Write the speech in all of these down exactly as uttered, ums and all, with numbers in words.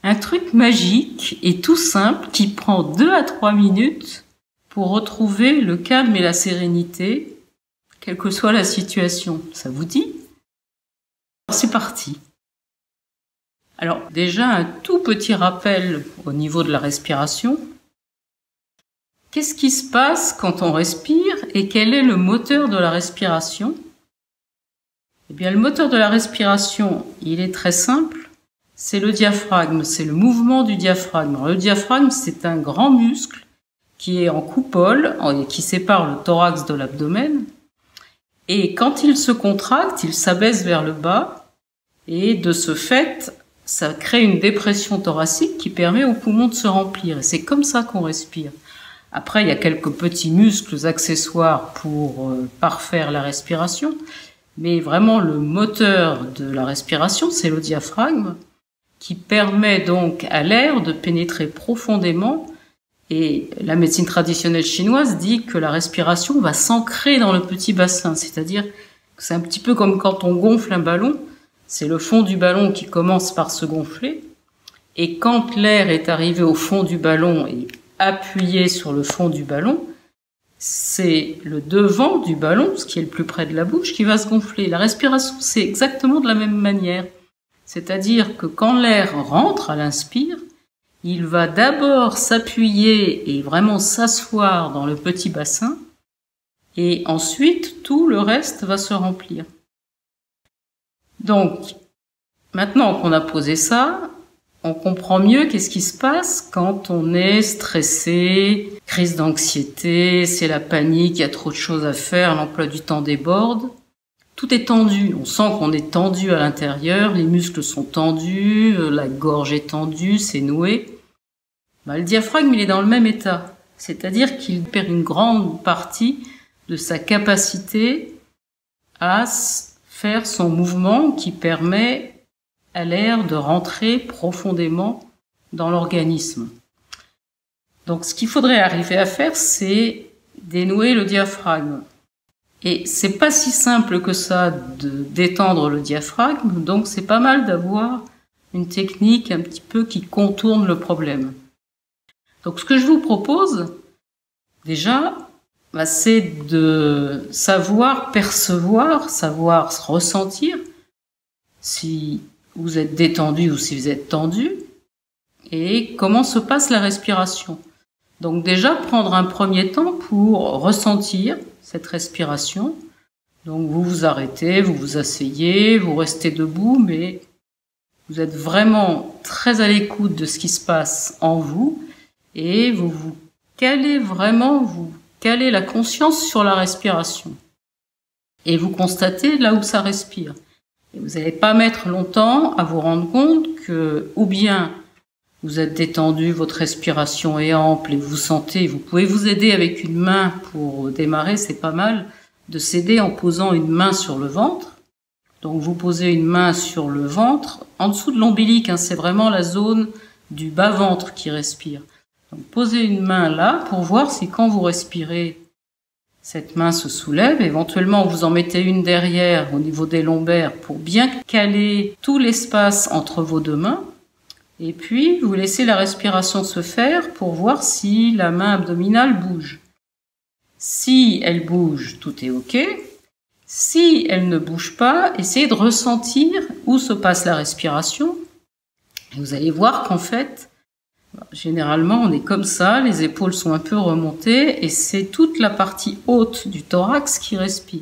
Un truc magique et tout simple qui prend deux à trois minutes pour retrouver le calme et la sérénité, quelle que soit la situation. Ça vous dit? C'est parti. Alors déjà un tout petit rappel au niveau de la respiration. Qu'est-ce qui se passe quand on respire et quel est le moteur de la respiration? Eh bien le moteur de la respiration, il est très simple, c'est le diaphragme, c'est le mouvement du diaphragme. Alors, le diaphragme, c'est un grand muscle qui est en coupole et qui sépare le thorax de l'abdomen. Et quand il se contracte, il s'abaisse vers le bas et de ce fait, ça crée une dépression thoracique qui permet aux poumons de se remplir. Et c'est comme ça qu'on respire. Après, il y a quelques petits muscles accessoires pour euh, parfaire la respiration. Mais vraiment, le moteur de la respiration, c'est le diaphragme qui permet donc à l'air de pénétrer profondément. Et la médecine traditionnelle chinoise dit que la respiration va s'ancrer dans le petit bassin. C'est-à-dire que c'est un petit peu comme quand on gonfle un ballon. C'est le fond du ballon qui commence par se gonfler. Et quand l'air est arrivé au fond du ballon et appuyé sur le fond du ballon, c'est le devant du ballon, ce qui est le plus près de la bouche, qui va se gonfler. La respiration, c'est exactement de la même manière. C'est-à-dire que quand l'air rentre à l'inspire, il va d'abord s'appuyer et vraiment s'asseoir dans le petit bassin, et ensuite tout le reste va se remplir. Donc, maintenant qu'on a posé ça, on comprend mieux qu'est-ce qui se passe quand on est stressé, crise d'anxiété, c'est la panique, il y a trop de choses à faire, l'emploi du temps déborde. Tout est tendu, on sent qu'on est tendu à l'intérieur, les muscles sont tendus, la gorge est tendue, c'est noué. Bah, le diaphragme, il est dans le même état, c'est-à-dire qu'il perd une grande partie de sa capacité à faire son mouvement qui permet à l'air de rentrer profondément dans l'organisme. Donc ce qu'il faudrait arriver à faire, c'est dénouer le diaphragme. Et c'est pas si simple que ça de détendre le diaphragme, donc c'est pas mal d'avoir une technique un petit peu qui contourne le problème. Donc ce que je vous propose, déjà, bah, c'est de savoir percevoir, savoir ressentir si vous êtes détendu ou si vous êtes tendu et comment se passe la respiration. Donc déjà, prendre un premier temps pour ressentir cette respiration. Donc vous vous arrêtez, vous vous asseyez, vous restez debout, mais vous êtes vraiment très à l'écoute de ce qui se passe en vous et vous vous calez vraiment, vous calez la conscience sur la respiration. Et vous constatez là où ça respire. Et vous n'allez pas mettre longtemps à vous rendre compte que, ou bien vous êtes détendu, votre respiration est ample et vous sentez, vous pouvez vous aider avec une main pour démarrer, c'est pas mal de s'aider en posant une main sur le ventre. Donc vous posez une main sur le ventre, en dessous de l'ombilic, hein, c'est vraiment la zone du bas-ventre qui respire. Donc posez une main là pour voir si quand vous respirez, cette main se soulève. Éventuellement, vous en mettez une derrière au niveau des lombaires pour bien caler tout l'espace entre vos deux mains. Et puis, vous laissez la respiration se faire pour voir si la main abdominale bouge. Si elle bouge, tout est OK. Si elle ne bouge pas, essayez de ressentir où se passe la respiration. Et vous allez voir qu'en fait, généralement, on est comme ça, les épaules sont un peu remontées et c'est toute la partie haute du thorax qui respire.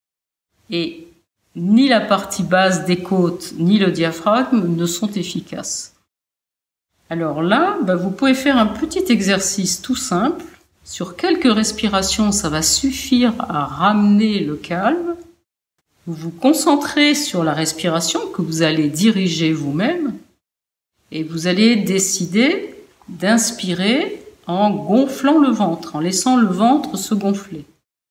Et ni la partie basse des côtes, ni le diaphragme ne sont efficaces. Alors là, bah, vous pouvez faire un petit exercice tout simple. Sur quelques respirations, ça va suffire à ramener le calme. Vous vous concentrez sur la respiration que vous allez diriger vous-même et vous allez décider d'inspirer en gonflant le ventre, en laissant le ventre se gonfler.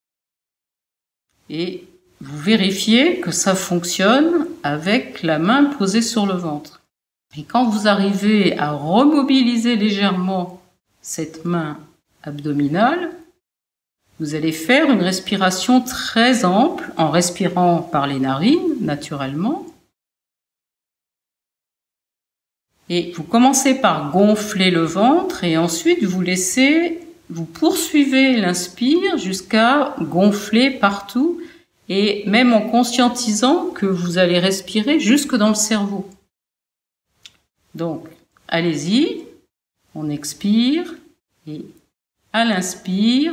Et vous vérifiez que ça fonctionne avec la main posée sur le ventre. Et quand vous arrivez à remobiliser légèrement cette main abdominale, vous allez faire une respiration très ample en respirant par les narines, naturellement. Et vous commencez par gonfler le ventre et ensuite vous laissez, vous poursuivez l'inspire jusqu'à gonfler partout et même en conscientisant que vous allez respirer jusque dans le cerveau. Donc, allez-y, on expire et à l'inspire,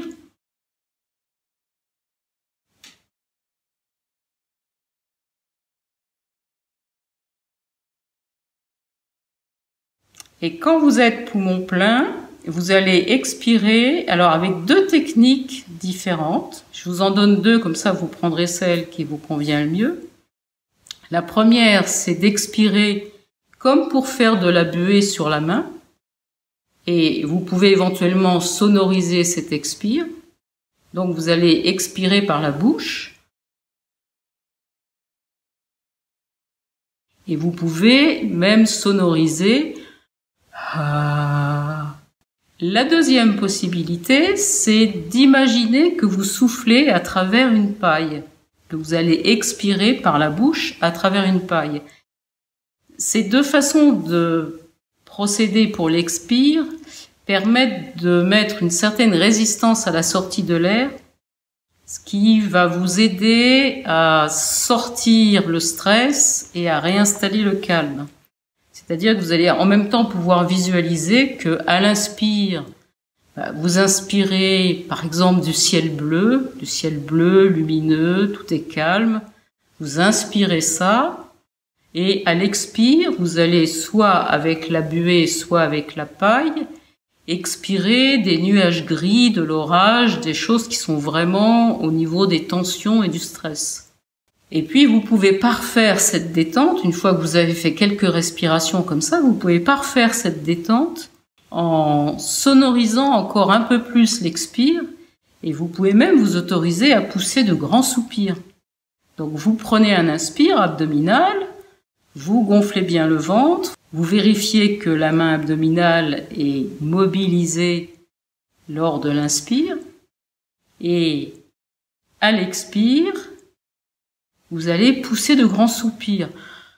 et quand vous êtes poumon plein, vous allez expirer, alors avec deux techniques différentes. Je vous en donne deux, comme ça vous prendrez celle qui vous convient le mieux. La première, c'est d'expirer comme pour faire de la buée sur la main. Et vous pouvez éventuellement sonoriser cet expire. Donc vous allez expirer par la bouche. Et vous pouvez même sonoriser. Ah. La deuxième possibilité, c'est d'imaginer que vous soufflez à travers une paille, que vous allez expirer par la bouche à travers une paille. Ces deux façons de procéder pour l'expire permettent de mettre une certaine résistance à la sortie de l'air, ce qui va vous aider à sortir le stress et à réinstaller le calme. C'est-à-dire que vous allez en même temps pouvoir visualiser que à l'inspire, vous inspirez par exemple du ciel bleu, du ciel bleu lumineux, tout est calme. Vous inspirez ça et à l'expire, vous allez soit avec la buée, soit avec la paille, expirer des nuages gris, de l'orage, des choses qui sont vraiment au niveau des tensions et du stress. Et puis, vous pouvez parfaire cette détente, une fois que vous avez fait quelques respirations comme ça, vous pouvez parfaire cette détente en sonorisant encore un peu plus l'expire, et vous pouvez même vous autoriser à pousser de grands soupirs. Donc, vous prenez un inspire abdominal, vous gonflez bien le ventre, vous vérifiez que la main abdominale est mobilisée lors de l'inspire, et à l'expire, vous allez pousser de grands soupirs.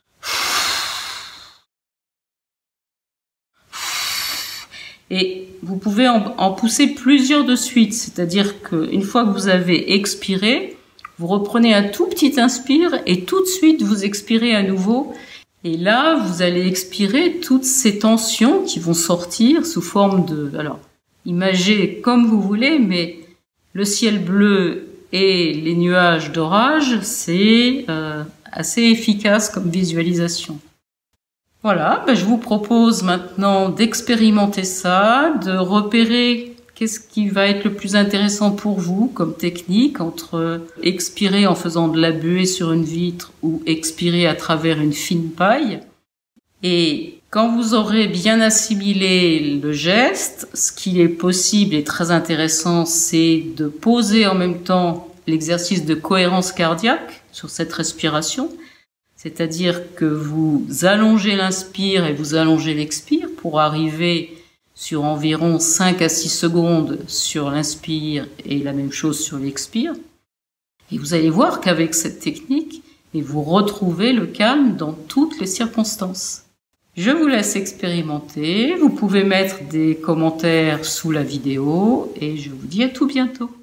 Et vous pouvez en, en pousser plusieurs de suite, c'est-à-dire qu'une fois que vous avez expiré, vous reprenez un tout petit inspire et tout de suite vous expirez à nouveau. Et là, vous allez expirer toutes ces tensions qui vont sortir sous forme de... Alors, imagez comme vous voulez, mais le ciel bleu et les nuages d'orage, c'est euh, assez efficace comme visualisation. Voilà, ben je vous propose maintenant d'expérimenter ça, de repérer qu'est-ce qui va être le plus intéressant pour vous comme technique entre expirer en faisant de la buée sur une vitre ou expirer à travers une fine paille. Et quand vous aurez bien assimilé le geste, ce qui est possible et très intéressant, c'est de poser en même temps l'exercice de cohérence cardiaque sur cette respiration, c'est-à-dire que vous allongez l'inspire et vous allongez l'expire pour arriver sur environ cinq à six secondes sur l'inspire et la même chose sur l'expire. Et vous allez voir qu'avec cette technique, vous retrouvez le calme dans toutes les circonstances. Je vous laisse expérimenter, vous pouvez mettre des commentaires sous la vidéo et je vous dis à tout bientôt.